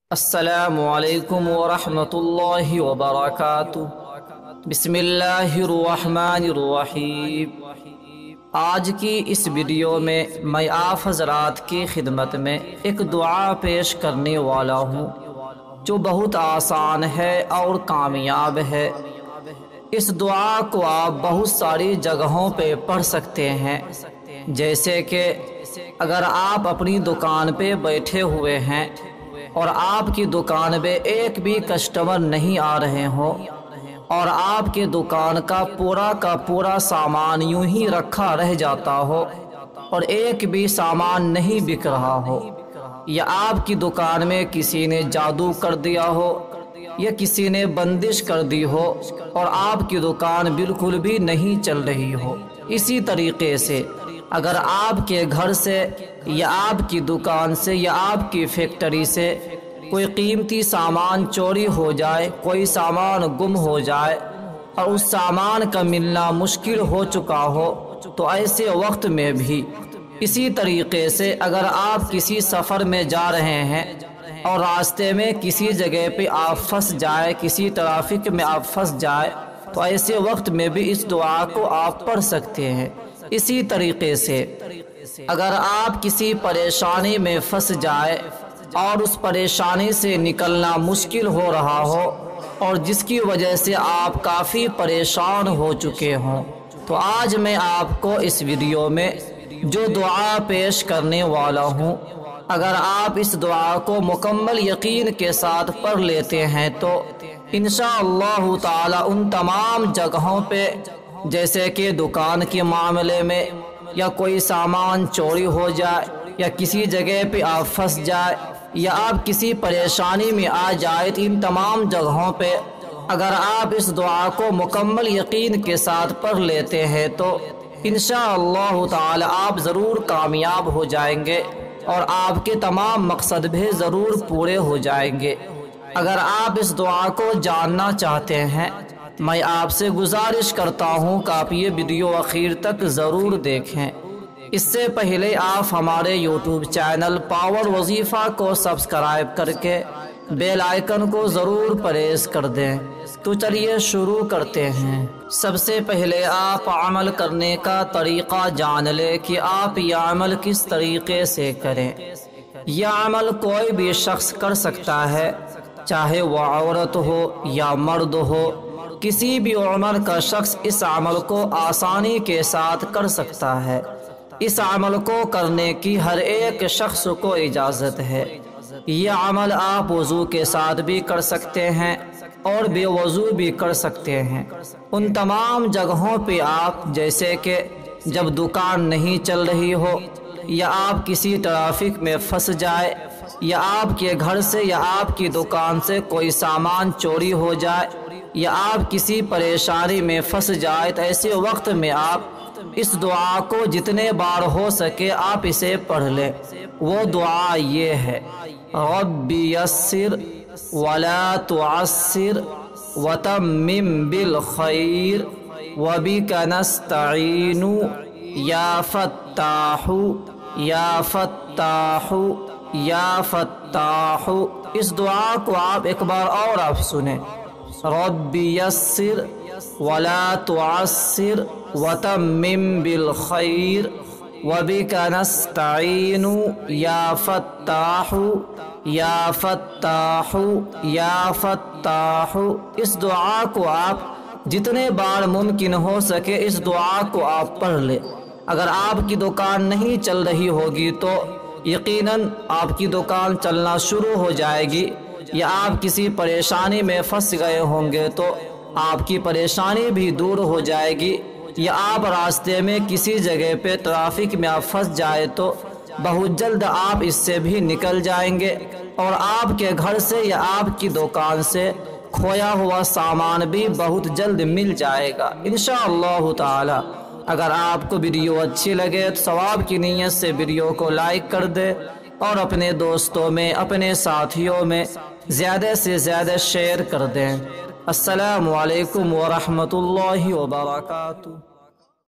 السلام علیکم ورحمۃ اللہ وبرکاتہ۔ بسم اللہ الرحمن الرحیم۔ آج کی اس ویڈیو میں آپ حضرات کی خدمت میں ایک دعا پیش کرنے والا ہوں جو بہت آسان ہے اور کامیاب ہے۔ اس دعا کو آپ بہت ساری جگہوں پہ پڑھ سکتے ہیں، جیسے کہ اگر آپ اپنی دکان پہ بیٹھے ہوئے ہیں اور آپ کی دکان پہ ایک بھی کسٹمر نہیں آ رہے ہوں اور آپ کے دکان کا پورا سامان یوں ہی رکھا رہ جاتا ہو اور ایک بھی سامان نہیں بک رہا ہو، یا آپ کی دکان میں کسی نے جادو کر دیا ہو یا کسی نے بندش کر دی ہو اور آپ کی دکان بالکل بھی نہیں چل رہی ہو، اسی طریقے سے اگر آپ کے گھر سے یا آپ کی دکان سے یا آپ کی فیکٹری سے کوئی قیمتی سامان چوری ہو جائے، کوئی سامان گم ہو جائے اور اس سامان کا ملنا مشکل ہو چکا ہو، تو ایسے وقت میں بھی اسی طریقے سے اگر آپ کسی سفر میں جا رہے ہیں اور راستے میں کسی جگہ پہ آپ پھنس جائے، کسی ٹریفک میں آپ پھنس جائے، تو ایسے وقت میں بھی اس دعا کو آپ پڑھ سکتے ہیں۔ اسی طریقے سے اگر آپ کسی پریشانی میں پھنس جائے اور اس پریشانی سے نکلنا مشکل ہو رہا ہو اور جس کی وجہ سے آپ کافی پریشان ہو چکے ہوں، تو آج میں آپ کو اس ویڈیو میں جو دعا پیش کرنے والا ہوں، اگر آپ اس دعا کو مکمل یقین کے ساتھ پڑھ لیتے ہیں تو انشاءاللہ تعالی ان تمام جگہوں پہ، جیسے کہ دکان کے معاملے میں یا کوئی سامان چوری ہو جائے یا کسی جگہ پہ آپ پھنس جائے یا آپ کسی پریشانی میں آ جائے، ان تمام جگہوں پہ اگر آپ اس دعا کو مکمل یقین کے ساتھ پڑھ لیتے ہیں تو انشاءاللہ تعالی آپ ضرور کامیاب ہو جائیں گے اور آپ کے تمام مقصد بھی ضرور پورے ہو جائیں گے۔ اگر آپ اس دعا کو جاننا چاہتے ہیں، میں آپ سے گزارش کرتا ہوں کہ آپ یہ ویڈیو آخر تک ضرور دیکھیں۔ اس سے پہلے آپ ہمارے یوٹیوب چینل پاور وظیفہ کو سبسکرائب کر کے بیل آئیکن کو ضرور پریس کر دیں۔ تو چلیے شروع کرتے ہیں۔ سب سے پہلے آپ عمل کرنے کا طریقہ جان لیں کہ آپ یہ عمل کس طریقے سے کریں۔ یہ عمل کوئی بھی شخص کر سکتا ہے، چاہے وہ عورت ہو یا مرد ہو، کسی بھی عمر کا شخص اس عمل کو آسانی کے ساتھ کر سکتا ہے۔ اس عمل کو کرنے کی ہر ایک شخص کو اجازت ہے۔ یہ عمل آپ وضو کے ساتھ بھی کر سکتے ہیں اور بے وضو بھی کر سکتے ہیں۔ ان تمام جگہوں پہ آپ، جیسے کہ جب دکان نہیں چل رہی ہو یا آپ کسی ٹریفک میں پھنس جائے یا آپ کے گھر سے یا آپ کی دکان سے کوئی سامان چوری ہو جائے یا آپ کسی پریشانی میں پھنس جائے، تو ایسے وقت میں آپ اس دعا کو جتنے بار ہو سکے آپ اسے پڑھ لیں۔ وہ دعا یہ ہے: رب یسر ولا تعسر وتمم بالخیر وبک نستعین یا فتاح یا فتاح یا فتاح۔ اس دعا کو آپ ایک بار اور آپ سنیں: رب یسر ولا تعسر وتمم بالخیر وبک نستعین یا فتاح یا فتاح یا فتاح۔ اس دعا کو آپ جتنے بار ممکن ہو سکے اس دعا کو آپ پڑھ لیں۔ اگر آپ کی دکان نہیں چل رہی ہوگی تو یقیناً آپ کی دکان چلنا شروع ہو جائے گی، یا آپ کسی پریشانی میں پھنس گئے ہوں گے تو آپ کی پریشانی بھی دور ہو جائے گی، یا آپ راستے میں کسی جگہ پہ ٹریفک میں آپ پھنس جائے تو بہت جلد آپ اس سے بھی نکل جائیں گے اور آپ کے گھر سے یا آپ کی دکان سے کھویا ہوا سامان بھی بہت جلد مل جائے گا انشاءاللہ تعالی۔ اگر آپ کو ویڈیو اچھی لگے تو ثواب کی نیت سے ویڈیو کو لائک کر دے اور اپنے دوستوں میں، اپنے ساتھیوں میں زیادہ سے زیادہ شیئر کر دیں۔ السلام علیکم ورحمۃ اللہ وبرکاتہ۔